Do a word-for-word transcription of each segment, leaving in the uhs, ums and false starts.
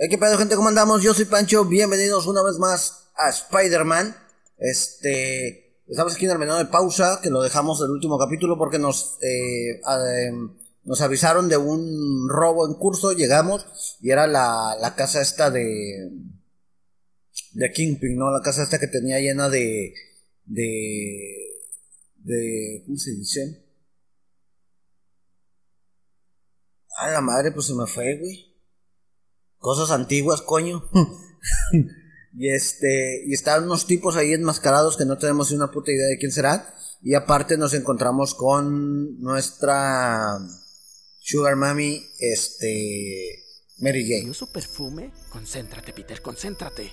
Hey, ¿qué pedo, gente? ¿Cómo andamos? Yo soy Pancho, bienvenidos una vez más a Spider-Man. Este... Estamos aquí en el menú de pausa, que lo dejamos del último capítulo porque nos... Eh, eh, nos avisaron de un robo en curso, llegamos, y era la, la casa esta de... de Kingpin, ¿no? La casa esta que tenía llena de... de... de... ¿cómo se dice? A la madre, pues se me fue, güey. Cosas antiguas, coño. Y este, y estaban unos tipos ahí enmascarados que no tenemos ni una puta idea de quién será. Y aparte nos encontramos con nuestra Sugar Mami, este, Mary Jane. ¿Y su perfume? Concéntrate, Peter, concéntrate.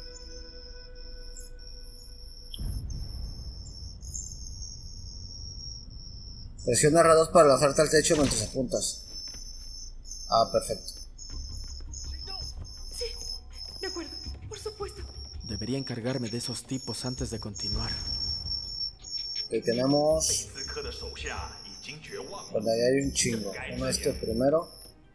Presiona R dos para lanzarte al techo mientras apuntas. Ah, perfecto. Sí, de acuerdo, por supuesto. Debería encargarme de esos tipos antes de continuar. Que tenemos... Por ahí hay un chingo. Uno este primero.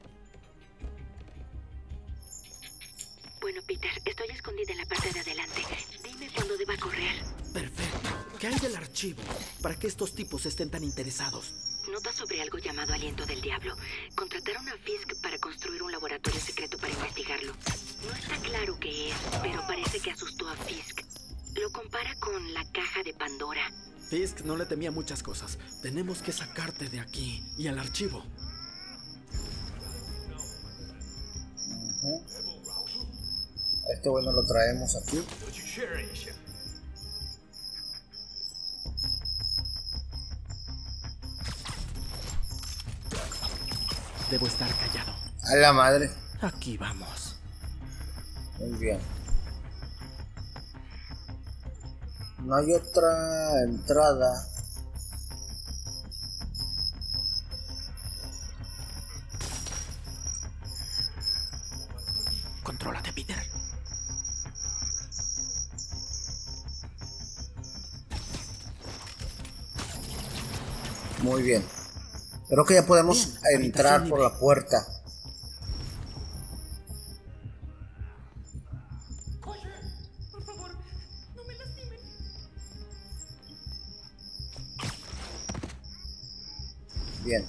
Bueno, Peter, estoy escondida en la parte de adelante. Dime cuándo deba correr. Perfecto. ¿Qué hay del archivo? ¿Para qué estos tipos estén tan interesados? Nota sobre algo llamado Aliento del Diablo. Contrataron a Fisk para construir un laboratorio secreto para investigarlo. No está claro qué es, pero parece que asustó a Fisk. Lo compara con la caja de Pandora. Fisk no le temía muchas cosas. Tenemos que sacarte de aquí y al archivo. Uh-huh. Este bueno lo traemos aquí. Debo estar callado. A la madre. Aquí vamos. Muy bien. No hay otra entrada. Contrólate, Peter. Muy bien. Creo que ya podemos bien, entrar por la puerta. Oye, por favor, no me lastimen. Bien.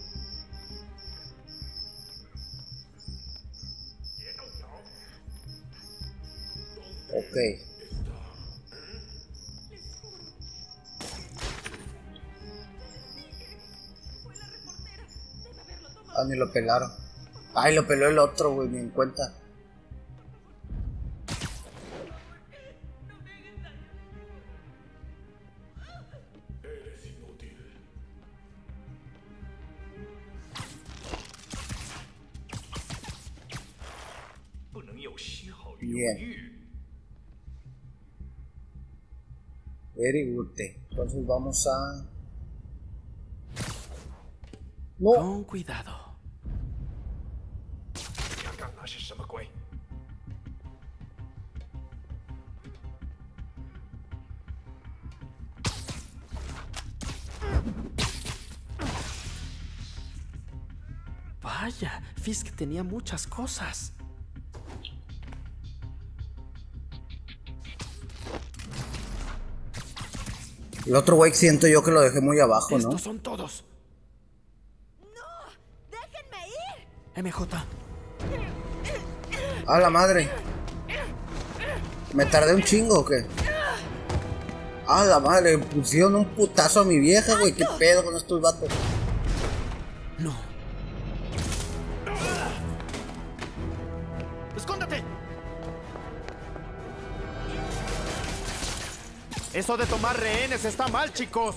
Ok. Ah, ni lo pelaron. Ay, lo peló el otro, güey, ni en cuenta. Bien. Very good. Entonces vamos a... No. Con cuidado. Vaya, Fisk tenía muchas cosas. El otro güey siento yo que lo dejé muy abajo, ¿no? Estos son todos. ¡Déjenme ir! M J. ¡A la madre! ¿Me tardé un chingo o qué? ¡A la madre! Pusieron un putazo a mi vieja, güey. ¿Qué pedo con estos vatos? No. ¡Escóndete! Eso de tomar rehenes está mal, chicos.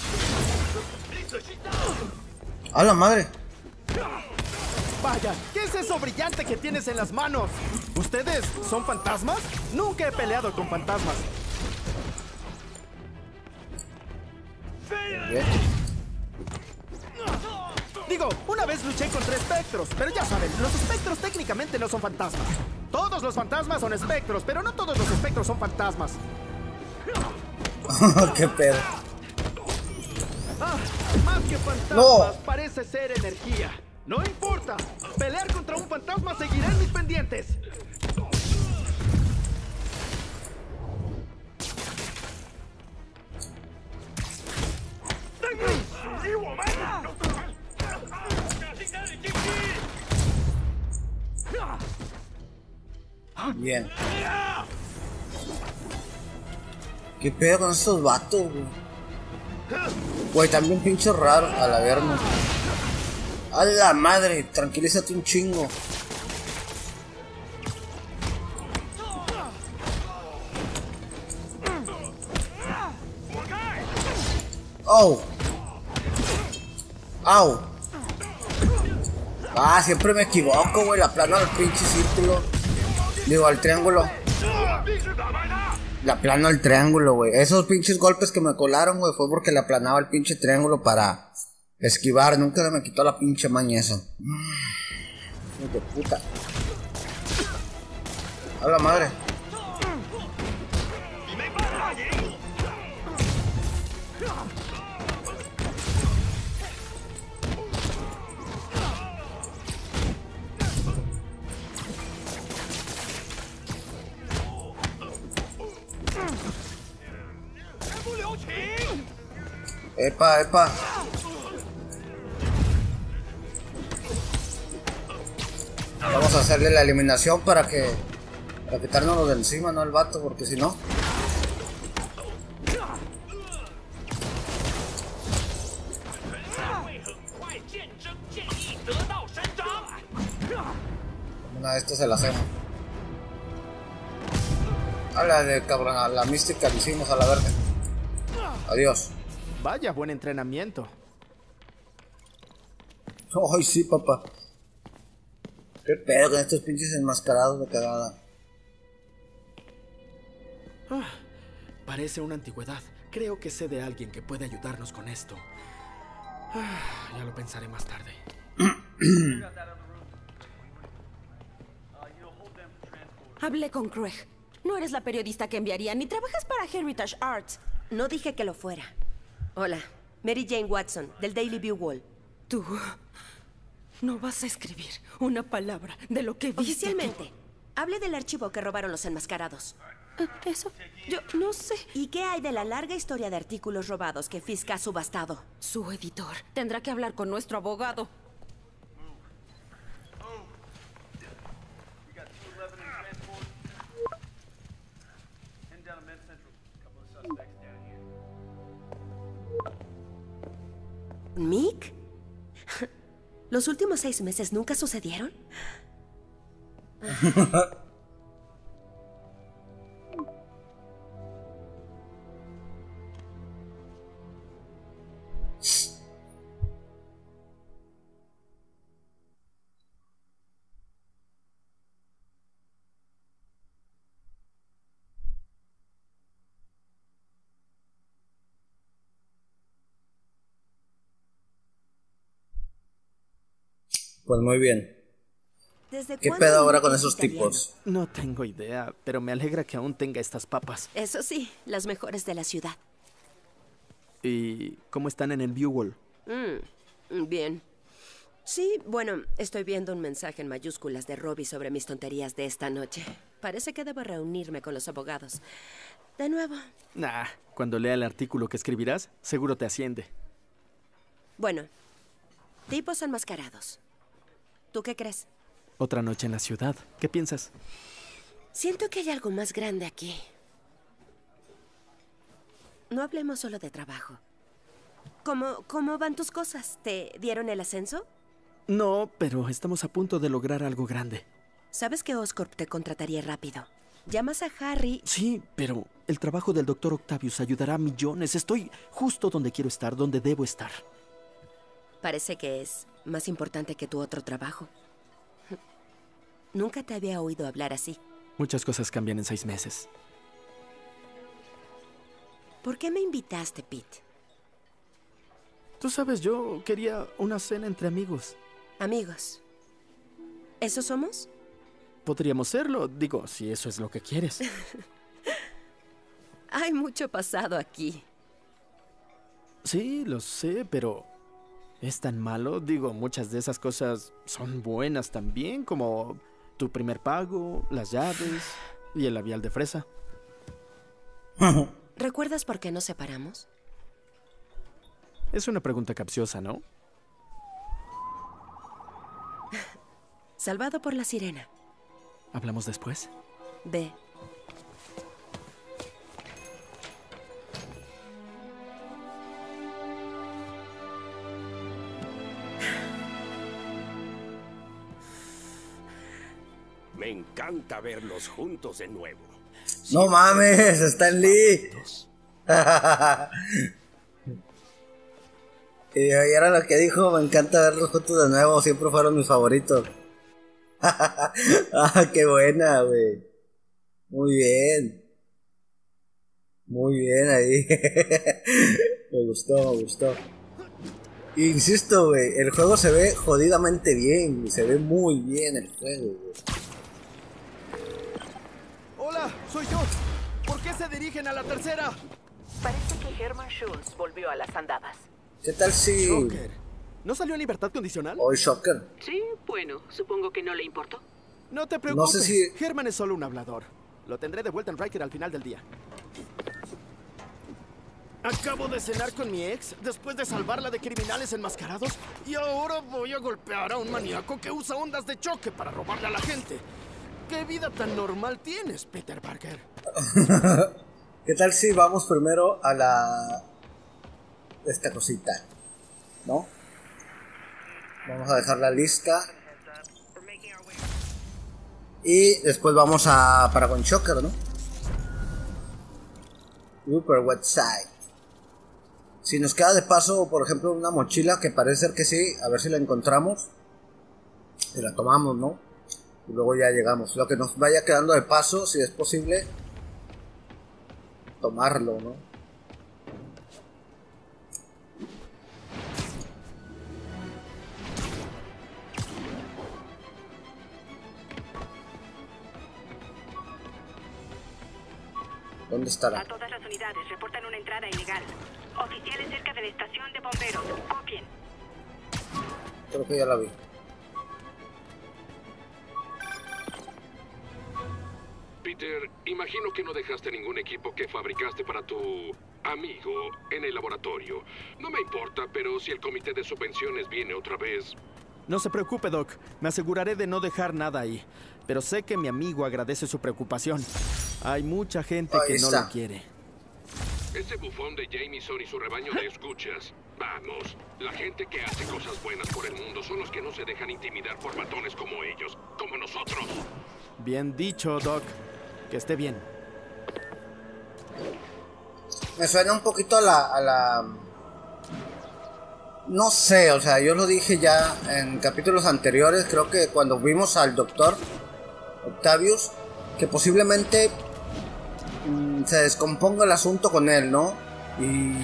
¡A la madre! Vaya, ¿qué es eso brillante que tienes en las manos? ¿Ustedes son fantasmas? Nunca he peleado con fantasmas. Bien. Digo, una vez luché contra espectros, pero ya saben, los espectros técnicamente no son fantasmas. Todos los fantasmas son espectros, pero no todos los espectros son fantasmas. ¡Qué pedo! Ah, más que fantasmas, No. parece ser energía. No importa. Pelear contra un fantasma seguirá en mis pendientes. Bien. ¿Qué pedo con estos vatos, güey? Güey, también pinche raro. A la verga. A la madre, tranquilízate un chingo. Oh. Au. Ah, siempre me equivoco, güey. La plana del pinche círculo. Digo, al triángulo. La plano al triángulo, güey. Esos pinches golpes que me colaron, güey, fue porque le aplanaba el pinche triángulo para esquivar. Nunca se me quitó la pinche maña eso. Hijo de puta. A la madre. Epa, epa. Vamos a hacerle la eliminación para que para quitárnoslo de encima, no al vato, porque si no. Una de estas se la hacemos. A la de cabrón, a la mística le hicimos a la verga. Adiós. Vaya buen entrenamiento. Ay, sí, papá. Qué pedo con estos pinches enmascarados de cagada. Ah, parece una antigüedad. Creo que sé de alguien que puede ayudarnos con esto. Ah, ya lo pensaré más tarde. Hablé con Craig. No eres la periodista que enviaría, ni trabajas para Heritage Arts. No dije que lo fuera. Hola, Mary Jane Watson, del Daily Bugle. Tú no vas a escribir una palabra de lo que viste. Oficialmente, hable del archivo que robaron los enmascarados. Uh, Eso, yo no sé. ¿Y qué hay de la larga historia de artículos robados que Fisk ha subastado? Su editor tendrá que hablar con nuestro abogado. ¿Mick? ¿Los últimos seis meses nunca sucedieron? Pues muy bien. ¿Desde ¿Qué cuándo pedo ahora Mick con es esos italiano? tipos? No tengo idea, pero me alegra que aún tenga estas papas. Eso sí, las mejores de la ciudad. ¿Y cómo están en el Bugle? Mm, bien. Sí, bueno, estoy viendo un mensaje en mayúsculas de Robbie sobre mis tonterías de esta noche. Parece que debo reunirme con los abogados. De nuevo. Nah, cuando lea el artículo que escribirás, seguro te asciende. Bueno, tipos enmascarados. ¿Tú qué crees? Otra noche en la ciudad. ¿Qué piensas? Siento que hay algo más grande aquí. No hablemos solo de trabajo. ¿Cómo, cómo van tus cosas? ¿Te dieron el ascenso? No, pero estamos a punto de lograr algo grande. Sabes que Oscorp te contrataría rápido. Llamas a Harry. Sí, pero el trabajo del doctor Octavius ayudará a millones. Estoy justo donde quiero estar, donde debo estar. Parece que es más importante que tu otro trabajo. Nunca te había oído hablar así. Muchas cosas cambian en seis meses. ¿Por qué me invitaste, Pete? Tú sabes, yo quería una cena entre amigos. Amigos. ¿Eso somos? Podríamos serlo, digo, si eso es lo que quieres. Hay mucho pasado aquí. Sí, lo sé, pero ¿Es tan malo? Digo, muchas de esas cosas son buenas también, como tu primer pago, las llaves y el labial de fresa. ¿Recuerdas por qué nos separamos? Es una pregunta capciosa, ¿no? Salvado por la sirena. ¿Hablamos después? Ve. Me encanta verlos juntos de nuevo. No mames, Stan Lee. Y era lo que dijo, me encanta verlos juntos de nuevo, siempre fueron mis favoritos. Ah, qué buena, güey. Muy bien. Muy bien ahí. Me gustó, me gustó. Insisto, güey, el juego se ve jodidamente bien, se ve muy bien el juego, güey. Hola, soy yo. ¿Por qué se dirigen a la tercera? Parece que Herman Schultz volvió a las andadas. ¿Qué tal si...? Shocker. ¿No salió en libertad condicional? Hoy Shocker. Sí, bueno, supongo que no le importó. No te preocupes. No sé si... Herman es solo un hablador. Lo tendré de vuelta en Riker al final del día. Acabo de cenar con mi ex después de salvarla de criminales enmascarados y ahora voy a golpear a un maníaco que usa ondas de choque para robarle a la gente. ¿Qué vida tan normal tienes, Peter Parker? ¿Qué tal si vamos primero a la... esta cosita, ¿no? Vamos a dejar la lista. Y después vamos a Paragon Shocker, ¿no? Upper West Side. Si nos queda de paso, por ejemplo, una mochila, que parece ser que sí, a ver si la encontramos y la tomamos, ¿no? Y luego ya llegamos. Lo que nos vaya quedando de paso, si es posible, tomarlo, ¿no? ¿Dónde estará? A todas las unidades reportan una entrada ilegal. Oficiales cerca de la estación de bomberos. Copien. Creo que ya la vi. Peter, imagino que no dejaste ningún equipo que fabricaste para tu amigo en el laboratorio. No me importa, pero si el comité de subvenciones viene otra vez... No se preocupe, Doc. Me aseguraré de no dejar nada ahí. Pero sé que mi amigo agradece su preocupación. Hay mucha gente Ahí que está. no lo quiere. Ese bufón de Jameson y su rebaño de escuchas. Vamos, la gente que hace cosas buenas por el mundo son los que no se dejan intimidar por matones como ellos, como nosotros. Bien dicho, Doc. Que esté bien. Me suena un poquito a la, a la... No sé, o sea, yo lo dije ya en capítulos anteriores, creo que cuando vimos al doctor Octavius, que posiblemente mmm, se descomponga el asunto con él, ¿no? Y...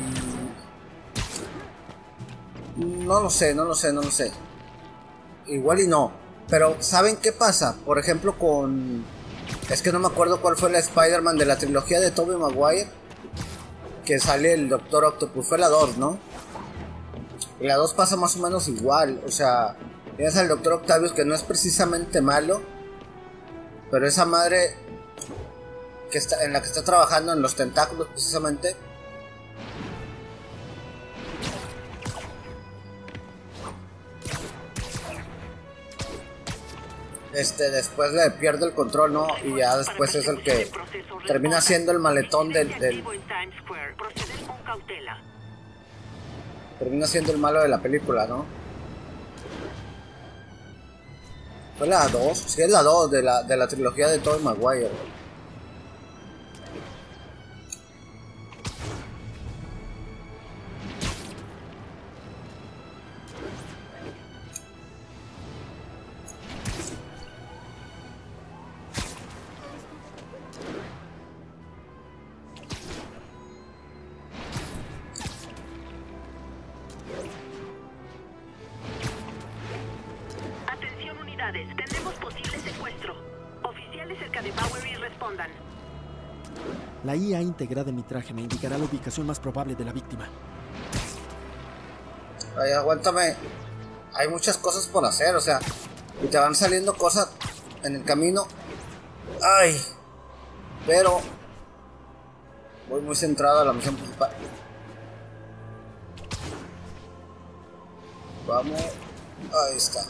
No lo sé, no lo sé, no lo sé. Igual y no. Pero ¿saben qué pasa? Por ejemplo con... Es que no me acuerdo cuál fue la Spider-Man de la trilogía de Tobey Maguire, que sale el Doctor Octopus, fue la dos, ¿no? Y la dos pasa más o menos igual, o sea, tienes al Doctor Octavius que no es precisamente malo, pero esa madre que está, en la que está trabajando en los tentáculos precisamente, este después le pierde el control, ¿no? Y ya después es el que termina siendo el maletón del... del termina siendo el malo de la película, ¿no? ¿Fue la dos? Sí, es la dos de la, de la trilogía de Tobey Maguire. Tenemos posible secuestro. Oficiales cerca de Bowery respondan. La I A integrada en mi traje me indicará la ubicación más probable de la víctima. Ay, aguántame. Hay muchas cosas por hacer, o sea, y te van saliendo cosas en el camino. Ay, pero voy muy centrado a la misión principal. Vamos, ahí está.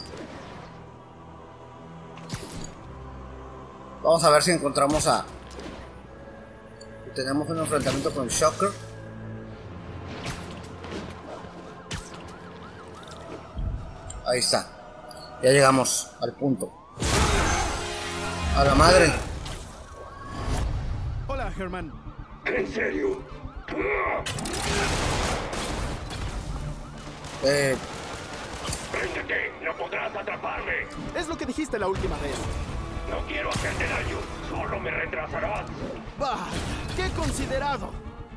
Vamos a ver si encontramos a... Tenemos un enfrentamiento con Shocker. Ahí está. Ya llegamos al punto. A la madre. Hola, Herman. ¿En serio? Eh... ¡Préndete! ¡No podrás atraparme! Es lo que dijiste la última vez. No quiero hacerte daño. Solo me retrasarás. ¡Bah! ¡Qué considerado!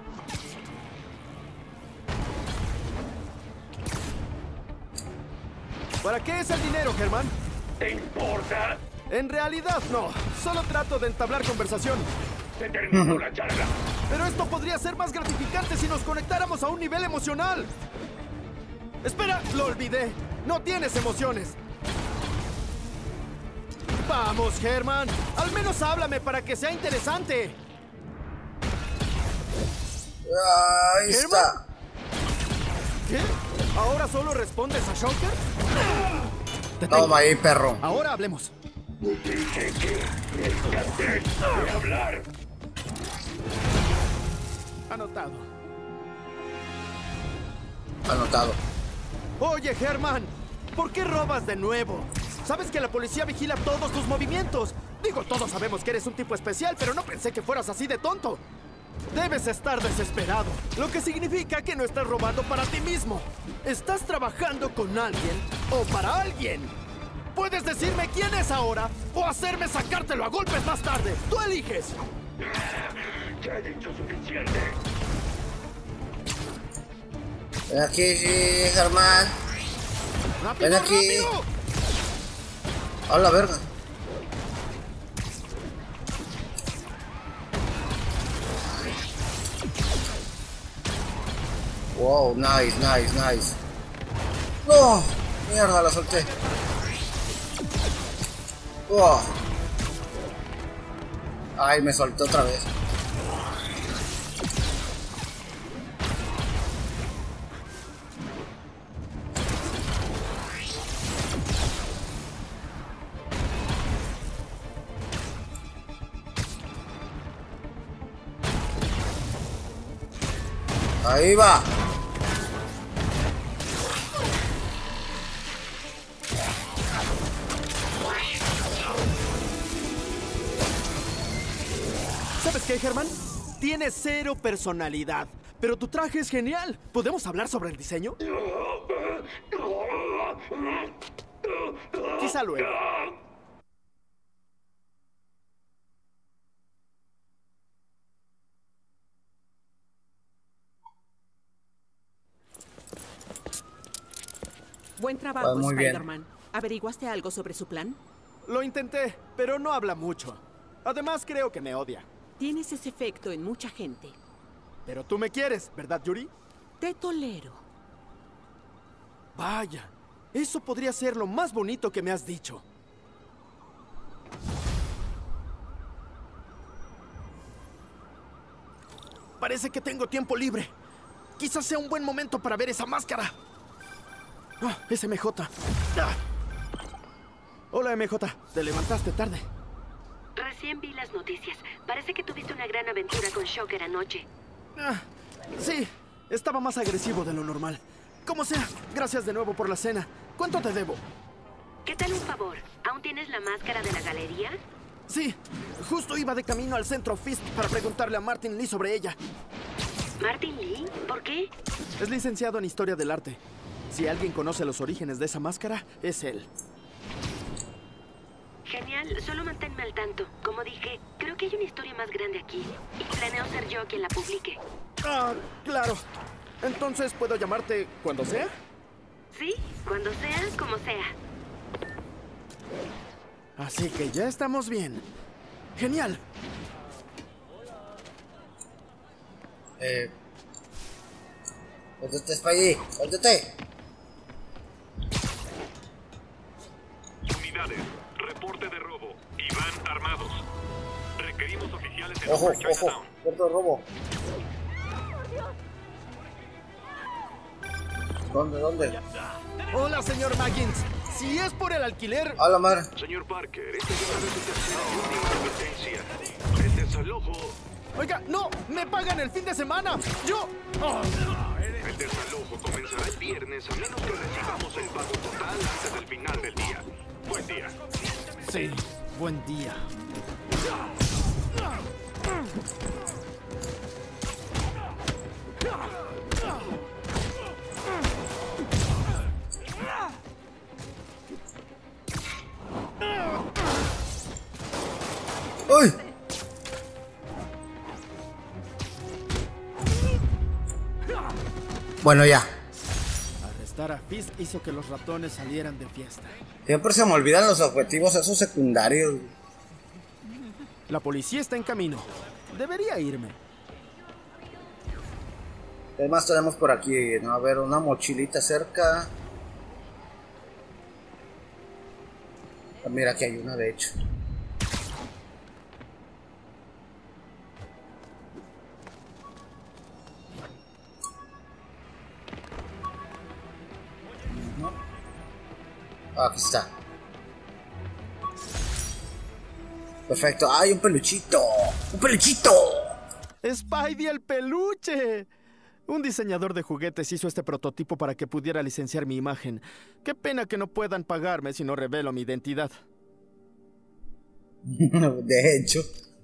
¿Para qué es el dinero, Herman? ¿Te importa? En realidad no. Solo trato de entablar conversación. Se terminó la charla. Pero esto podría ser más gratificante si nos conectáramos a un nivel emocional. Espera, lo olvidé. No tienes emociones. Vamos, Herman. Al menos háblame para que sea interesante. Ahí está. ¿Qué? ¿Ahora solo respondes a Shocker? Toma ahí, perro. Ahora hablemos. Dije que me cansé de hablar. Anotado. Anotado. Oye, Herman, ¿por qué robas de nuevo? Sabes que la policía vigila todos tus movimientos. Digo, todos sabemos que eres un tipo especial, pero no pensé que fueras así de tonto. Debes estar desesperado, lo que significa que no estás robando para ti mismo. Estás trabajando con alguien o para alguien. Puedes decirme quién es ahora o hacerme sacártelo a golpes más tarde. Tú eliges. Ya he dicho suficiente. Ven aquí, sí, Germán. ¡Rápido, Ven aquí. rápido! A la verga. Wow, nice, nice, nice. No, mierda, la solté. Wow. Ay, me solté otra vez. Ahí va. ¿Sabes qué, Herman? Tienes cero personalidad, pero tu traje es genial. ¿Podemos hablar sobre el diseño? Quizá luego. Buen trabajo, muy bien. Spider-Man. ¿Averiguaste algo sobre su plan? Lo intenté, pero no habla mucho. Además, creo que me odia. Tienes ese efecto en mucha gente. Pero tú me quieres, ¿verdad, Yuri? Te tolero. Vaya, eso podría ser lo más bonito que me has dicho. Parece que tengo tiempo libre. Quizás sea un buen momento para ver esa máscara. Ah, es M J. Ah. Hola, M J. Te levantaste tarde. Recién vi las noticias. Parece que tuviste una gran aventura con Shocker anoche. Ah, sí, estaba más agresivo de lo normal. Como sea, gracias de nuevo por la cena. ¿Cuánto te debo? ¿Qué tal un favor? ¿Aún tienes la máscara de la galería? Sí, justo iba de camino al centro Fisk para preguntarle a Martin Lee sobre ella. ¿Martin Lee? ¿Por qué? Es licenciado en Historia del Arte. Si alguien conoce los orígenes de esa máscara, es él. Genial, solo manténme al tanto. Como dije, creo que hay una historia más grande aquí. Y planeo ser yo quien la publique. Ah, claro. Entonces, ¿puedo llamarte cuando sea? Sí, cuando sea, como sea. Así que ya estamos bien. Genial. Eh... Suéltate, Spidey, suéltate. Unidades, reporte de robo. Y van armados. Requerimos oficiales en Ojo, Upper ojo, Chinatown. puerto de robo. ¿Dónde, dónde? Hola, señor Maggins. Si es por el alquiler... A la madre. Señor Parker, esta ya es su tercera y última advertencia. El desalojo... Oiga, no, me pagan el fin de semana. Yo... Oh. El desalojo comenzará el viernes a menos que recibamos el pago total antes del final del día. Buen día. Sí, buen día. ¡Uy! Bueno, ya. Arrestar a Fisk hizo que los ratones salieran de fiesta. Siempre se me olvidan los objetivos esos secundarios. La policía está en camino. Debería irme. ¿Qué más tenemos por aquí? ¿No? A ver, una mochilita cerca. Ah, mira, aquí hay una, de hecho. Aquí está. Perfecto. ¡Ay, un peluchito! ¡Un peluchito! ¡Spidey el peluche! Un diseñador de juguetes hizo este prototipo para que pudiera licenciar mi imagen. Qué pena que no puedan pagarme si no revelo mi identidad. De hecho.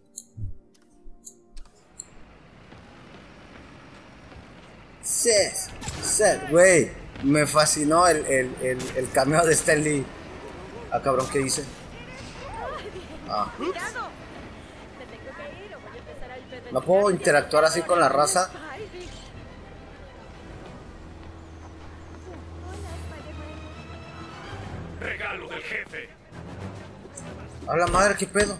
Seth, Seth, güey. Me fascinó el, el, el, el cameo de Stan Lee. Ah, cabrón, ¿qué dice? Ah. No puedo interactuar así con la raza. Regalo del jefe. A la madre, ¿qué pedo?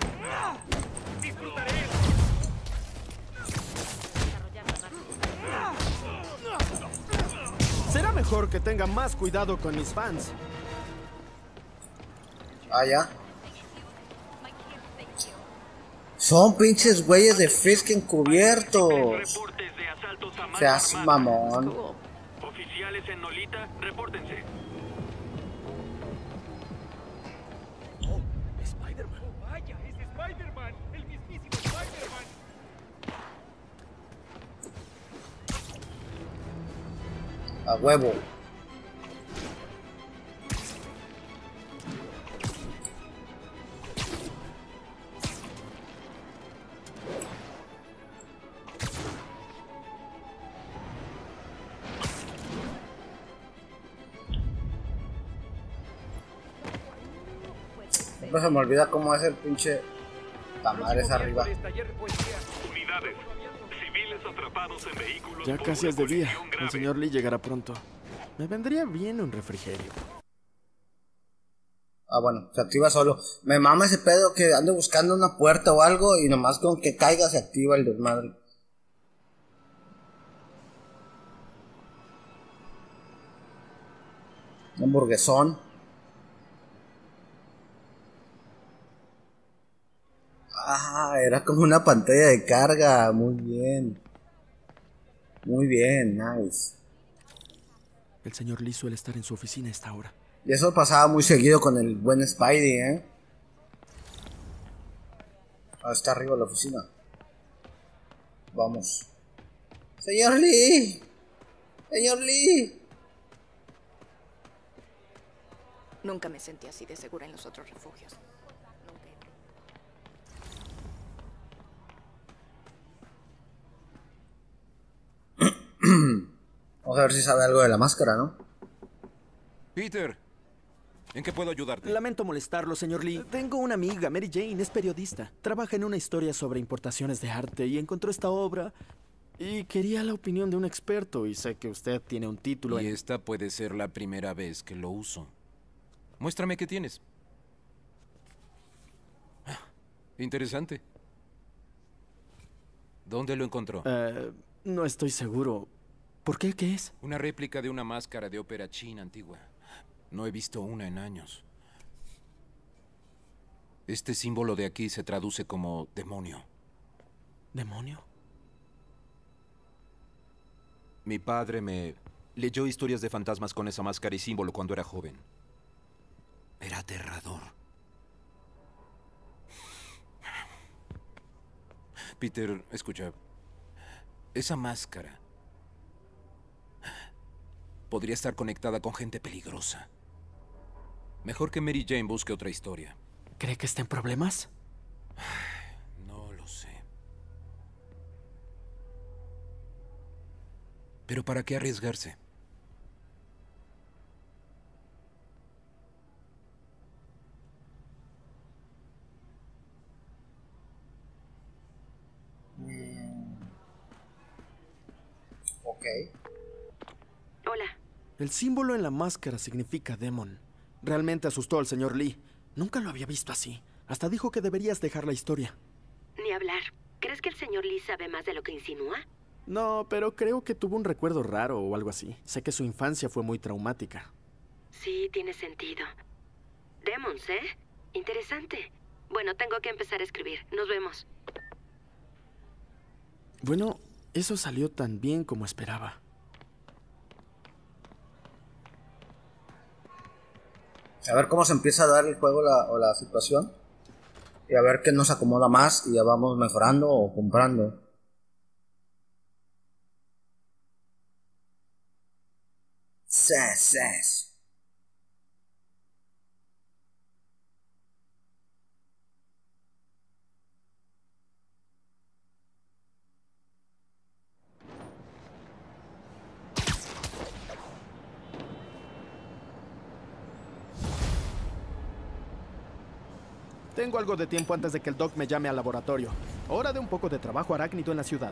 Será mejor que tenga más cuidado con mis fans. Ah, ya. Son pinches güeyes de Fisk encubiertos. Seas mamón. Oficiales en Nolita, repórtense. Oh, Spider-Man. Oh, vaya, es Spider-Man. El mismísimo Spider-Man. A huevo. Siempre se me olvida cómo es el pinche Tamares arriba. Unidades. Civiles atrapados en vehículos. Ya casi es de día. El señor Lee llegará pronto. Me vendría bien un refrigerio. Ah, bueno, se activa solo. Me mama ese pedo que ando buscando una puerta o algo y nomás con que caiga se activa el desmadre. Un hamburguesón. Ah, era como una pantalla de carga. Muy bien. Muy bien, nice. El señor Lee suele estar en su oficina a esta hora. Y eso pasaba muy seguido con el buen Spidey, ¿eh? Ah, está arriba la oficina. Vamos. Señor Lee. Señor Lee. Nunca me sentí así de segura en los otros refugios. Vamos a ver si sabe algo de la máscara, ¿no? Peter, ¿en qué puedo ayudarte? Lamento molestarlo, señor Lee. Tengo una amiga, Mary Jane, es periodista. Trabaja en una historia sobre importaciones de arte y encontró esta obra y quería la opinión de un experto y sé que usted tiene un título Y en... esta puede ser la primera vez que lo uso. Muéstrame qué tienes. Ah, interesante. ¿Dónde lo encontró? Eh, no estoy seguro. ¿Por qué? ¿Qué es? Una réplica de una máscara de ópera china antigua. No he visto una en años. Este símbolo de aquí se traduce como demonio. ¿Demonio? Mi padre me leyó historias de fantasmas con esa máscara y símbolo cuando era joven. Era aterrador. Peter, escucha. Esa máscara podría estar conectada con gente peligrosa. Mejor que Mary Jane busque otra historia. ¿Cree que está en problemas? No lo sé. Pero ¿para qué arriesgarse? Ok. Hola. El símbolo en la máscara significa Demon. Realmente asustó al señor Lee. Nunca lo había visto así. Hasta dijo que deberías dejar la historia. Ni hablar. ¿Crees que el señor Lee sabe más de lo que insinúa? No, pero creo que tuvo un recuerdo raro o algo así. Sé que su infancia fue muy traumática. Sí, tiene sentido. Demons, ¿eh? Interesante. Bueno, tengo que empezar a escribir. Nos vemos. Bueno, eso salió tan bien como esperaba. A ver cómo se empieza a dar el juego la, o la situación. Y a ver qué nos acomoda más y ya vamos mejorando o comprando. Ses, ses. Tengo algo de tiempo antes de que el Doc me llame al laboratorio. Hora de un poco de trabajo arácnido en la ciudad.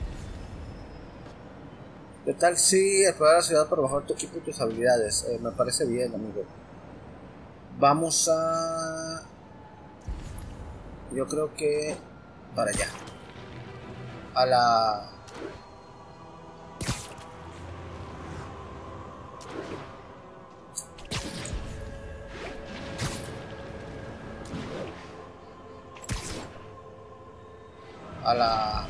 ¿Qué tal si explorar la ciudad para bajar tu equipo y tus habilidades? Eh, me parece bien, amigo. Vamos a... Yo creo que... Para allá. A la... A la...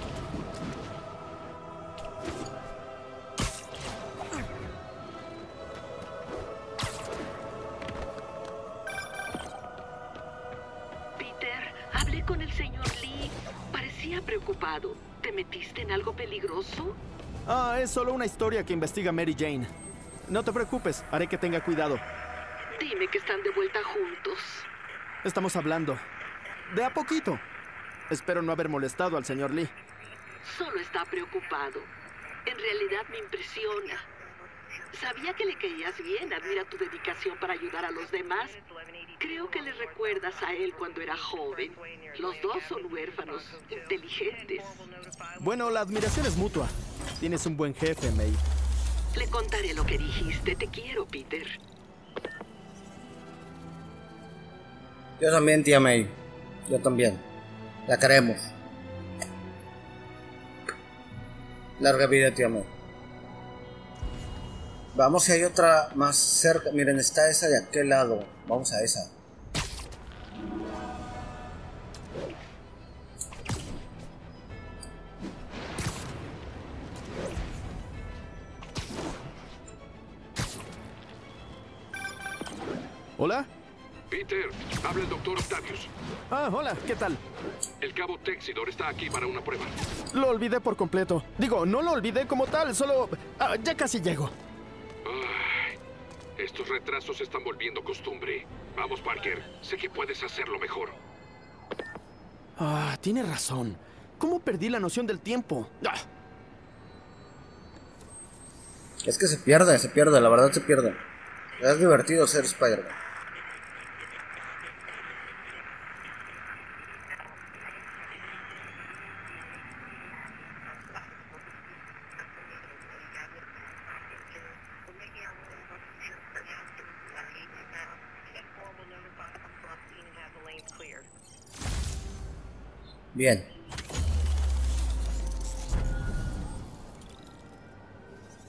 Peter, hablé con el señor Lee. Parecía preocupado. ¿Te metiste en algo peligroso? Ah, es solo una historia que investiga Mary Jane. No te preocupes, haré que tenga cuidado. Dime que están de vuelta juntos. Estamos hablando. De a poquito. Espero no haber molestado al señor Lee. Solo está preocupado. En realidad me impresiona. Sabía que le caías bien. Admira tu dedicación para ayudar a los demás. Creo que le recuerdas a él cuando era joven. Los dos son huérfanos, inteligentes. Bueno, la admiración es mutua. Tienes un buen jefe, May. Le contaré lo que dijiste. Te quiero, Peter. Yo también, tía May. Yo también. La queremos. Larga vida, tía May. Vamos si hay otra más cerca. Miren, está esa de aquel lado. Vamos a esa. ¿Hola? Peter, habla el doctor Octavius. Ah, hola, ¿qué tal? El cabo Texidor está aquí para una prueba. Lo olvidé por completo. Digo, no lo olvidé como tal, solo... Ah, ya casi llego. Ay, estos retrasos se están volviendo costumbre. Vamos, Parker. Sé que puedes hacerlo mejor. Ah, tienes razón. ¿Cómo perdí la noción del tiempo? Ah. Es que se pierde, se pierde, la verdad se pierde. Es divertido ser Spider-Man. Bien.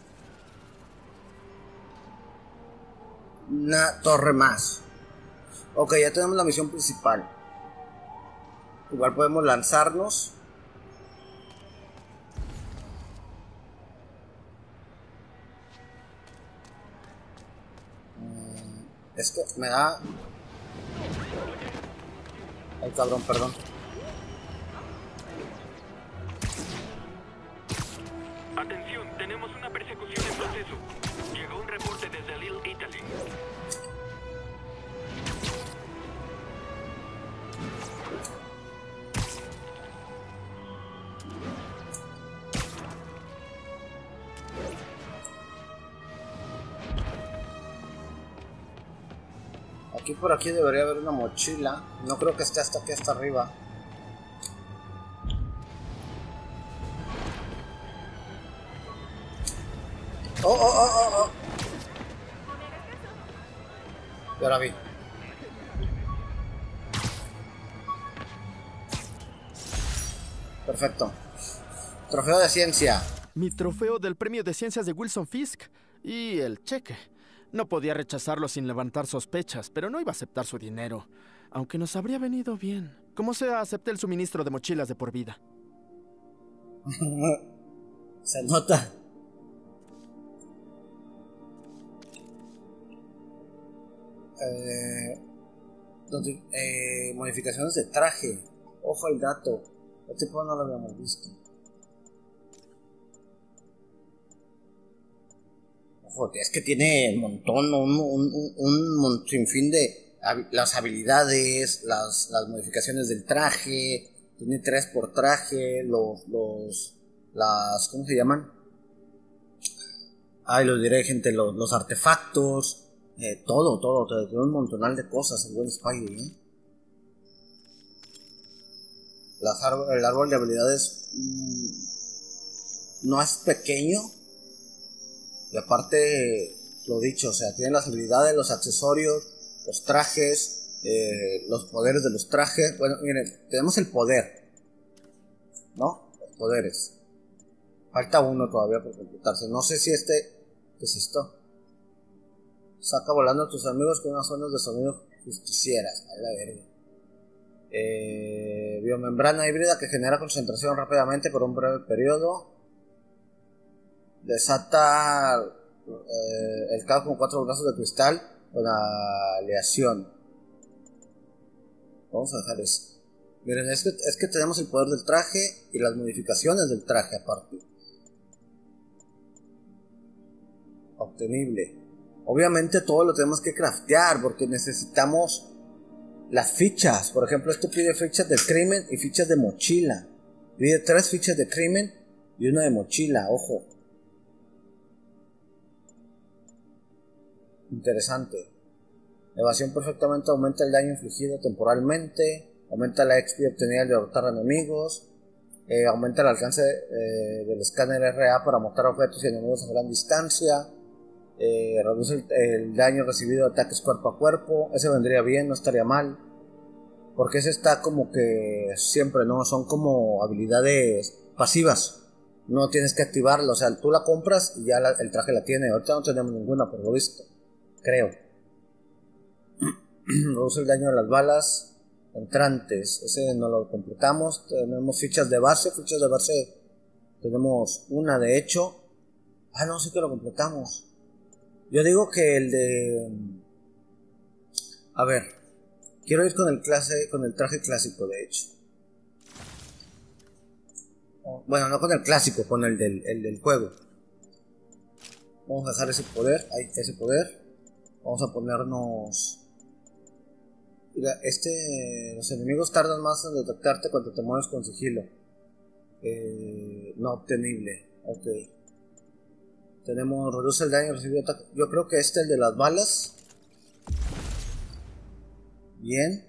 Una torre más. Ok, ya tenemos la misión principal. Igual podemos lanzarnos. Es que me da... Ay, cabrón, perdón. Atención, tenemos una persecución en proceso. Llegó un reporte desde Little Italy. Aquí por aquí debería haber una mochila. No creo que esté hasta aquí, hasta arriba. Oh, oh, oh, oh, oh. Ya la vi. Perfecto. Trofeo de ciencia. Mi trofeo del premio de ciencias de Wilson Fisk. Y el cheque. No podía rechazarlo sin levantar sospechas, pero no iba a aceptar su dinero. Aunque nos habría venido bien. Como sea, acepté el suministro de mochilas de por vida. Se nota. Eh, donde, eh, modificaciones de traje. Ojo al dato. Este tipo no lo habíamos visto. Ojo, es que tiene un montón, un, un, un, un sinfín de las habilidades, las, las modificaciones del traje. Tiene tres por traje, los, los, las, ¿cómo se llaman? Ay, lo diré, gente, los, los artefactos. Eh, todo, todo, todo, tiene un montonal de cosas el buen Spidey, ¿eh? Las árbol, el árbol de habilidades mmm, no es pequeño. Y aparte, lo dicho, o sea, tiene las habilidades, los accesorios, los trajes, eh, los poderes de los trajes. Bueno, miren, tenemos el poder, ¿no? Los poderes. Falta uno todavía por completarse. No sé si este... ¿Qué es esto? Saca volando a tus amigos con unas ondas de sonido justicieras. A la verga. Eh, biomembrana híbrida que genera concentración rápidamente por un breve periodo. Desata eh, el caos con cuatro brazos de cristal con aleación. Vamos a dejar eso. Miren, es que, es que tenemos el poder del traje y las modificaciones del traje aparte. Obtenible. Obviamente todo lo tenemos que craftear porque necesitamos las fichas. Por ejemplo, esto pide fichas de crimen y fichas de mochila. Pide tres fichas de crimen y una de mochila, ojo. Interesante. Evasión perfectamente aumenta el daño infligido temporalmente. Aumenta la X P obtenida al derrotar enemigos. Eh, aumenta el alcance eh, del escáner R A para mostrar objetos y enemigos a gran distancia. Eh, reduce el, el daño recibido de ataques cuerpo a cuerpo. Ese vendría bien, no estaría mal. Porque ese está como que siempre, ¿no? Son como habilidades pasivas. No tienes que activarla. O sea, tú la compras y ya la, el traje la tiene. Ahorita no tenemos ninguna, por lo visto. Creo. Reduce el daño de las balas entrantes. Ese no lo completamos. Tenemos fichas de base. Fichas de base tenemos una, de hecho. Ah, no, sí que lo completamos. Yo digo que el de... A ver, quiero ir con el clase, con el traje clásico, de hecho. Bueno, no con el clásico, con el del, el del juego. Vamos a dejar ese poder, ahí, ese poder. Vamos a ponernos... Mira, este... Los enemigos tardan más en detectarte cuando te mueves con sigilo. Eh, no obtenible, ok. Tenemos, reduce el daño recibido. Yo creo que este, el de las balas. Bien.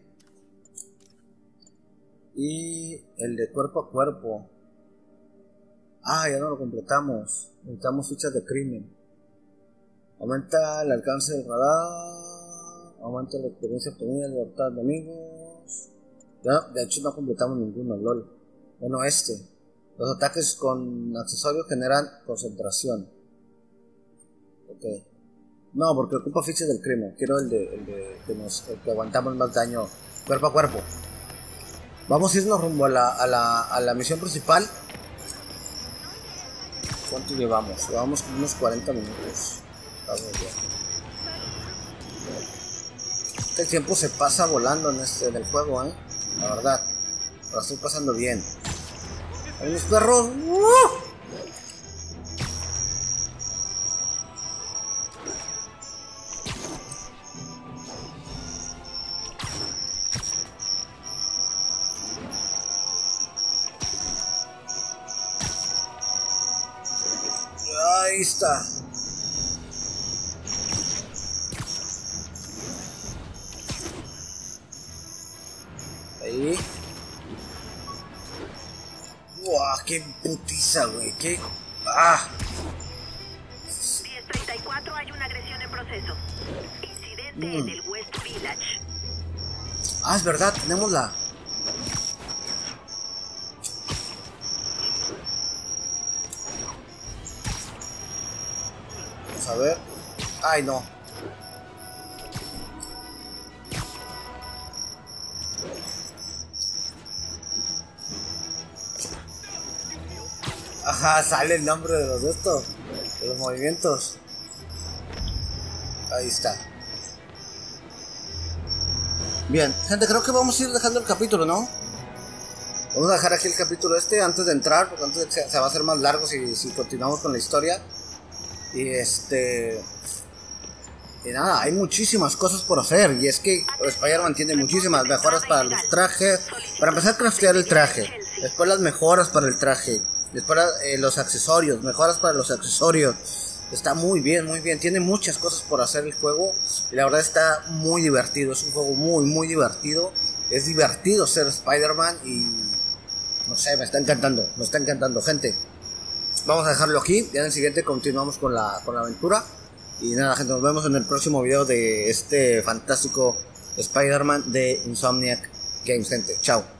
Y el de cuerpo a cuerpo. Ah, ya no lo completamos. Necesitamos fichas de crimen. Aumenta el alcance del radar. Aumenta la experiencia obtenida, libertad de amigos. Ya, de hecho no completamos ninguno, lol. Bueno, este. Los ataques con accesorios generan concentración. Ok. No, porque ocupa fichas del crimen. Quiero el de, el de que, nos, el que aguantamos más daño cuerpo a cuerpo. Vamos a irnos rumbo a la, a la, a la misión principal. ¿Cuánto llevamos? Llevamos como unos cuarenta minutos. Vamos bien. El tiempo se pasa volando en, este, en el juego, ¿eh? La verdad. Lo estoy pasando bien. ¡Hay unos perros! ¡Uh! Ahí está. Ahí. ¡Buah! ¡Qué putiza, güey! ¡Qué... ¡Ah! diez treinta y cuatro, hay una agresión en proceso. Incidente Mm. en el West Village. Ah, es verdad, tenemos la... Vamos a ver... ¡Ay, no! Ajá, sale el nombre de los de estos, de los movimientos. Ahí está. Bien, gente, creo que vamos a ir dejando el capítulo, ¿no? Vamos a dejar aquí el capítulo este antes de entrar, porque antes se, se va a hacer más largo si, si continuamos con la historia. Y este... Y nada, hay muchísimas cosas por hacer. Y es que Spider-Man tiene muchísimas mejoras para los trajes. Para empezar a craftear el traje. Después las mejoras para el traje. Después eh, los accesorios, mejoras para los accesorios. Está muy bien, muy bien. Tiene muchas cosas por hacer el juego. Y la verdad está muy divertido. Es un juego muy, muy divertido. Es divertido ser Spider-Man. Y no sé, me está encantando. Me está encantando, gente. Vamos a dejarlo aquí. Ya en el siguiente continuamos con la, con la aventura. Y nada, gente, nos vemos en el próximo video de este fantástico Spider-Man de Insomniac Games, gente. Chao.